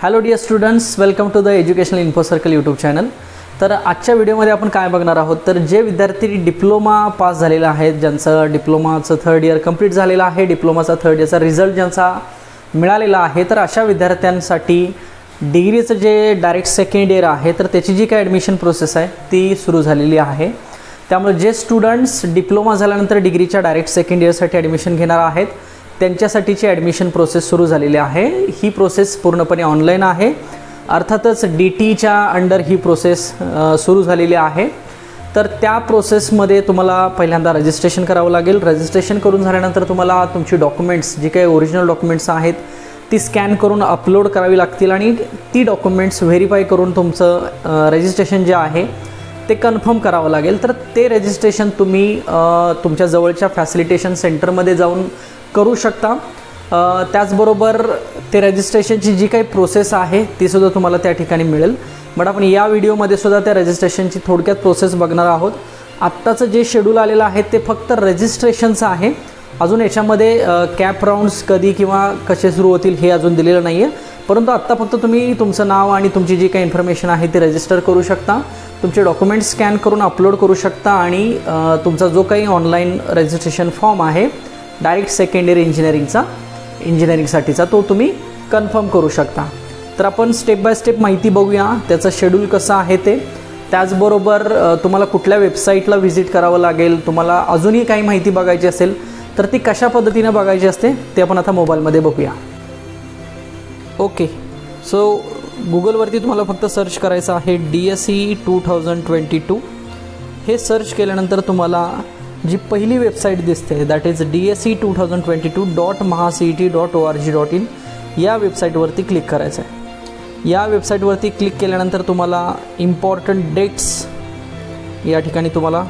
Hello dear students, welcome to the educational info circle YouTube channel. तर आजच्या व्हिडिओमध्ये आपण काय बघणार आहोत, तर जे विद्यार्थी डिप्लोमा पास झालेले आहेत, ज्यांचं डिप्लोमाचं 3rd इयर कंप्लीट झालेलं आहे, डिप्लोमाचा 3rd इयरचा रिझल्ट ज्यांचा मिळालेला आहे, तर अशा विद्यार्थ्यांसाठी डिग्रीचं जे डायरेक्ट 2nd इयर आहे तर त्याची जी काय ॲडमिशन प्रोसेस आहे ती सुरू झालेली आहे। त्यामुळे जे स्टुडंट्स डिप्लोमा झाल्यानंतर डिग्रीच्या डायरेक्ट 2nd इयरसाठी ॲडमिशन घेणार आहेत त्यांच्यासाठीची ॲडमिशन प्रोसेस सुरू झालेली आहे। ही प्रोसेस पूर्णपणे ऑनलाईन आहे, अर्थातच DTच्या अंडर ही प्रोसेस सुरू झालेली आहे। तर त्या प्रोसेसमध्ये तुम्हाला पहिल्यांदा रजिस्ट्रेशन करावं लागेल। रजिस्ट्रेशन करून झाल्यानंतर तुम्हाला तुमची डॉक्युमेंट्स जी काही ओरिजिनल डॉक्युमेंट्स आहेत ती स्कॅन करून अपलोड करावी लागतील आणि ती डॉक्युमेंट्स व्हेरीफाय करून तुमचं रजिस्ट्रेशन जे आहे ते कन्फर्म करावं लागेल। तर ते रजिस्ट्रेशन तुम्ही तुमच्या जवळच्या फॅसिलिटेशन सेंटरमध्ये जाऊन करू शकता। त्याचबरोबर ते रजिस्ट्रेशनची जी काही प्रोसेस आहे ती सुद्धा तुम्हाला त्या ठिकाणी मिळेल। बट आपण या व्हिडिओमध्ये सुद्धा त्या रजिस्ट्रेशनची थोडक्यात प्रोसेस बघणार आहोत। आत्ताचं जे शेड्यूल आलेलं आहे ते फक्त रजिस्ट्रेशनचं आहे, अजून याच्यामध्ये कॅप राऊंड्स कधी किंवा कसे सुरू होतील हे अजून दिलेलं नाही आहे। परंतु आत्ता फक्त तुम्ही तुमचं नाव आणि तुमची जी काही इन्फॉर्मेशन आहे ती रजिस्टर करू शकता, तुमचे डॉक्युमेंट्स स्कॅन करून अपलोड करू शकता आणि तुमचा जो काही ऑनलाईन रजिस्ट्रेशन फॉर्म आहे डायरेक्ट 2nd इयर इंजिनिअरिंगसाठीचा तो तुम्ही कन्फर्म करू शकता। तर आपण स्टेप बाय स्टेप माहिती बघूया त्याचं शेड्यूल कसं आहे ते। त्याचबरोबर तुम्हाला कुठल्या वेबसाईटला व्हिजिट करावं लागेल, तुम्हाला अजूनही काही माहिती बघायची असेल तर ती कशा पद्धतीने बघायची असते ते आपण आता मोबाईलमध्ये बघूया। ओके, सो गुगलवरती तुम्हाला फक्त सर्च करायचं आहे DSE 2022। हे सर्च केल्यानंतर तुम्हाला जी पहिली वेबसाईट दिसते दॅट इज DSE2022.mahacet.org.in या वेबसाईटवरती क्लिक करायचं आहे। या वेबसाईटवरती क्लिक केल्यानंतर तुम्हाला इम्पॉर्टंट डेट्स या ठिकाणी तुम्हाला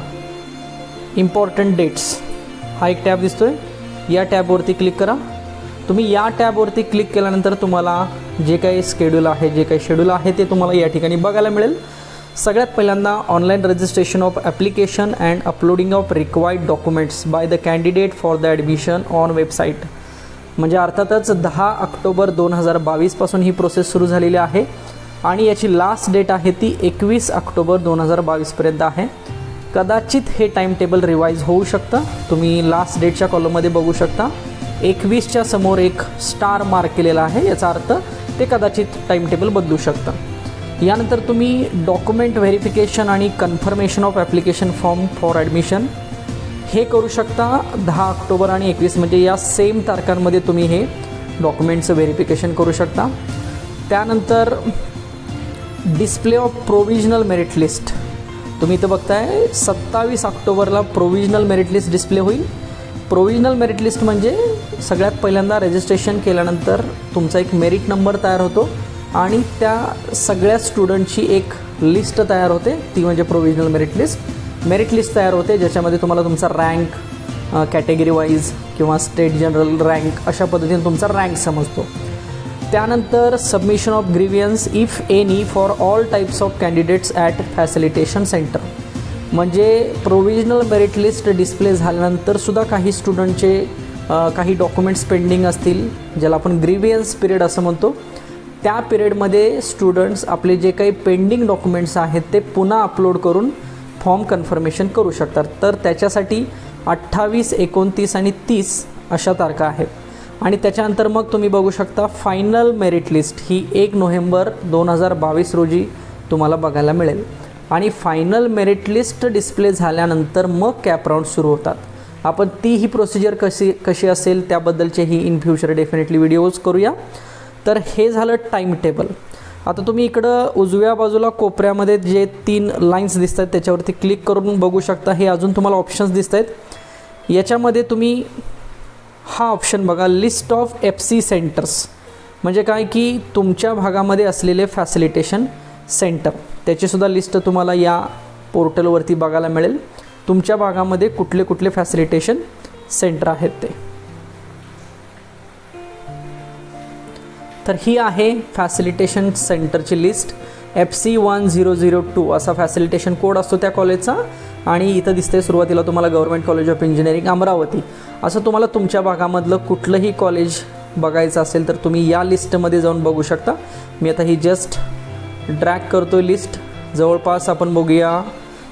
इम्पॉर्टंट डेट्स हा एक टॅब दिसतोय, या टॅबवरती क्लिक करा। तुम्ही या टॅबवरती क्लिक केल्यानंतर तुम्हाला जे काही शेड्यूल आहे ते तुम्हाला या ठिकाणी बघायला मिळेल। सगळ्यात पहिल्यांदा online registration of application and uploading of required documents by the candidate for the admission on website, म्हणजे अर्थातच 10 ऑक्टोबर 2022 पासून ही प्रोसेस सुरू झालेली आहे आणि याची लास्ट डेट आहे ती 21 ऑक्टोबर 2022 पर्यंत आहे। कदाचित हे टाइम टेबल रिवाइज होऊ शकतं, तुम्ही लास्ट डेटच्या कॉलममध्ये बघू शकता 21च्या समोर एक स्टार मार्क केलेला आहे, याचा अर्थ ते कदाचित टाइम टेबल बदलू शकतं। यानंतर तुम्ही डॉक्युमेंट व्हेरिफिकेशन आणि confirmation of application form for admission हे करू शकता 10 ऑक्टोबर आणि 21 म्हणजे या सेम तारखांमध्ये तुम्ही हे डॉक्युमेंटचं व्हेरिफिकेशन करू शकता। त्यानंतर display of provisional merit list तुम्ही इथं बघताय 27 ऑक्टोबरला प्रोविजनल मेरिट लिस्ट डिस्प्ले होईल। प्रोविजनल मेरिट लिस्ट म्हणजे सगळ्यात पहिल्यांदा रजिस्ट्रेशन केल्यानंतर तुमचा एक मेरिट नंबर तयार होतो आणि त्या सगळ्या स्टुडंटची एक लिस्ट तयार होते, ती म्हणजे प्रोविजनल मेरिट लिस्ट तयार होते, ज्याच्यामध्ये तुम्हाला तुमचा रँक कॅटेगरी वाईज किंवा स्टेट जनरल रँक अशा पद्धतीने तुमचा रँक समजतो। त्यानंतर submission of grievance if any for all types of candidates at facilitation centre, म्हणजे प्रोविजनल मेरिट लिस्ट डिस्प्ले झाल्यानंतर सुद्धा काही स्टुडंटचे काही डॉक्युमेंट्स पेंडिंग असतील, ज्याला आपण ग्रीवियन्स पिरियड असं म्हणतो, त्या पिरियडमध्ये स्टुडंट्स आपले जे काही पेंडिंग डॉक्युमेंट्स आहेत ते पुन्हा अपलोड करून फॉर्म कन्फर्मेशन करू शकतात। तर त्याच्यासाठी 28, 29 आणि 30 अशा तारखा आहेत आणि त्याच्यानंतर मग तुम्ही बघू शकता फायनल मेरिट लिस्ट ही 1 नोव्हेंबर 2022 रोजी तुम्हाला बघायला मिळेल आणि फायनल मेरिट लिस्ट डिस्प्ले झाल्यानंतर मग कॅप राऊंड सुरू होतात। आपण ही प्रोसिजर कशी असेल त्याबद्दलचेही इन फ्युचर डेफिनेटली व्हिडिओज करूया। तर हे झालं टाईम टेबल। आता तुम्ही इकडं उजव्या बाजूला कोपऱ्यामध्ये जे 3 लाईन्स दिसत आहेत त्याच्यावरती क्लिक करून बघू शकता, हे अजून तुम्हाला ऑप्शन्स दिसत आहेत। याच्यामध्ये तुम्ही हा ऑप्शन बघा, लिस्ट ऑफ FC सेंटर्स, म्हणजे काय की तुमच्या भागामध्ये असलेले फॅसिलिटेशन सेंटर त्याचीसुद्धा लिस्ट तुम्हाला या पोर्टलवरती बघायला मिळेल, तुमच्या भागामध्ये कुठले कुठले फॅसिलिटेशन सेंटर आहेत ते। तर ही आहे फॅसिलिटेशन सेंटरची लिस्ट। FC1002 असा फॅसिलिटेशन कोड असतो त्या कॉलेजचा आणि इथं दिसते सुरुवातीला तुम्हाला government college of engineering Amravati, असं तुम्हाला तुमच्या भागामधलं कुठलंही कॉलेज बघायचं असेल तर तुम्ही या लिस्टमध्ये जाऊन बघू शकता. मी आता ही जस्ट ड्रॅग करतो लिस्ट. जवळपास आपण बघूया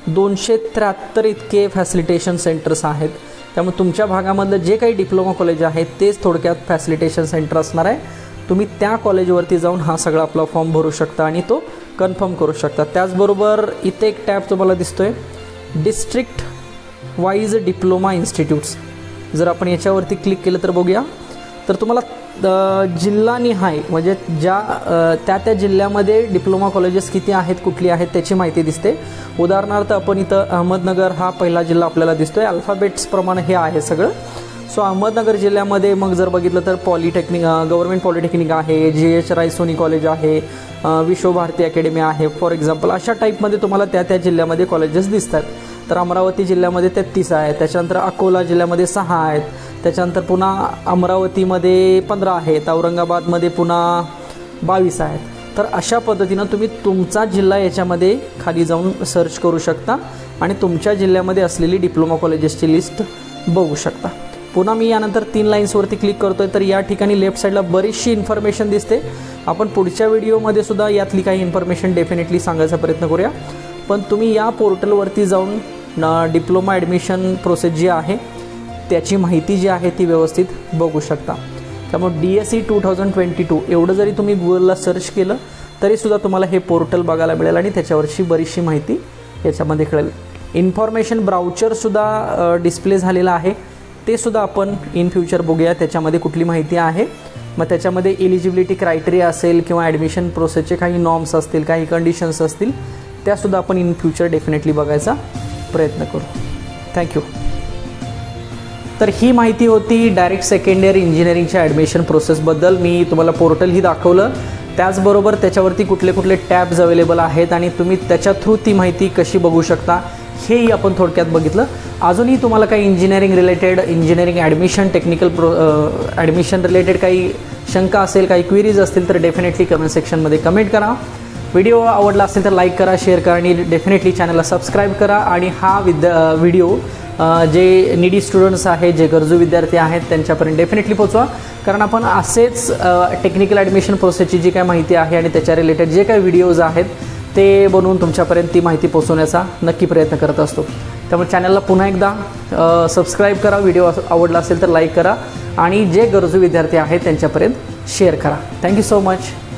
273 इतके फॅसिलिटेशन सेंटर्स आहेत. त्यामुळे तुमच्या भागामधलं जे काही डिप्लोमा कॉलेज आहे तेच थोडक्यात फॅसिलिटेशन सेंटर असणार आहे. तुम्ही त्या कॉलेजवरती जाऊन हा सगळा आपला फॉर्म भरू शकता आणि तो कन्फर्म करू शकता. त्याचबरोबर इथे एक टॅब तुम्हाला दिसतोय, डिस्ट्रिक्ट वाईज डिप्लोमा इन्स्टिट्यूट्स. जर आपण याच्यावरती क्लिक केलं तर बघूया, तर तुम्हाला जिल्हानिहाय म्हणजे त्या जिल्ह्यामध्ये डिप्लोमा कॉलेजेस किती आहेत, कुठली आहेत त्याची माहिती दिसते. उदाहरणार्थ आपण इथं अहमदनगर हा पहिला जिल्हा आपल्याला दिसतोय. अल्फाबेट्सप्रमाणे हे आहे सगळं. सो अहमदनगर जिल्ह्यामध्ये मग जर बघितलं तर पॉलिटेक्निक, गव्हर्नमेंट पॉलिटेक्निक आहे, JH राय सोनी कॉलेज आहे, विश्वभारती अकॅडमी आहे फॉर एक्झाम्पल. अशा टाईपमध्ये तुम्हाला त्या जिल्ह्यामध्ये कॉलेजेस दिसतात. तर अमरावती जिल्ह्यामध्ये 33 आहेत, त्याच्यानंतर अकोला जिल्ह्यामध्ये 6 आहेत, त्याच्यानंतर पुन्हा अमरावतीमध्ये 15 आहेत, औरंगाबादमध्ये पुन्हा 22 आहेत. तर अशा पद्धतीनं तुम्ही तुमचा जिल्हा याच्यामध्ये खाली जाऊन सर्च करू शकता आणि तुमच्या जिल्ह्यामध्ये असलेली डिप्लोमा कॉलेजेसची लिस्ट बघू शकता. पुन्हा मी यानंतर 3 लाईन्सवरती क्लिक करतोय, तर या ठिकाणी लेफ्ट साईडला बरीचशी इन्फॉर्मेशन दिसते. आपण पुढच्या व्हिडिओमध्ये सुद्धा यातली काही इन्फॉर्मेशन डेफिनेटली सांगायचा प्रयत्न करूया. पण तुम्ही या पोर्टलवरती जाऊन डिप्लोमा ॲडमिशन प्रोसेस जी आहे त्याची माहिती जी आहे ती व्यवस्थित बघू शकता. त्यामुळे DSE 2022 एवढं जरी तुम्ही गुगलला सर्च केलं तरीसुद्धा तुम्हाला हे पोर्टल बघायला मिळेल आणि त्याच्यावरची बरीचशी माहिती याच्यामध्ये कळेल. इन्फॉर्मेशन ब्राउचरसुद्धा डिस्प्ले झालेला आहे, ते सुद्धा आपण इन फ्युचर बघूया त्याच्यामध्ये कुठली माहिती आहे. मग त्याच्यामध्ये एलिजिबिलिटी क्रायटेरिया असेल किंवा ॲडमिशन प्रोसेसचे काही नॉर्म्स असतील, काही कंडिशन्स असतील, त्यासुद्धा आपण इन फ्युचर डेफिनेटली बघायचा प्रयत्न करू. थँक्यू. तर ही माहिती होती डायरेक्ट सेकंड इयर इंजिनिअरिंगच्या ॲडमिशन प्रोसेसबद्दल. मी तुम्हाला पोर्टलही दाखवलं, त्याचबरोबर त्याच्यावरती कुठले कुठले टॅब्स अवेलेबल आहेत आणि तुम्ही त्याच्या थ्रू ती माहिती कशी बघू शकता हेही आपण थोडक्यात बघितलं. अजूनही तुम्हाला काही इंजिनिअरिंग ॲडमिशन ॲडमिशन रिलेटेड काही शंका असेल, काही क्वेरीज असतील तर डेफिनेटली कमेंट सेक्शनमध्ये कमेंट करा. व्हिडिओ आवडला असेल तर लाईक करा, शेअर करा आणि डेफिनेटली चॅनलला सबस्क्राईब करा. आणि हा व्हिडिओ जे नीडी स्टुडंट्स आहेत, जे गरजू विद्यार्थी आहेत त्यांच्यापर्यंत डेफिनेटली पोहोचवा. कारण आपण असेच टेक्निकल ॲडमिशन प्रोसेसची जी काय माहिती आहे आणि त्याच्या रिलेटेड जे काही व्हिडिओज आहेत ते बनवून तुमच्यापर्यंत ती माहिती पोहोचवण्याचा नक्की प्रयत्न करत असतो. त्यामुळे चॅनलला पुन्हा एकदा सबस्क्राईब करा, व्हिडिओ आवडला असेल तर लाईक करा आणि जे गरजू विद्यार्थी आहेत त्यांच्यापर्यंत शेअर करा. Thank you so much.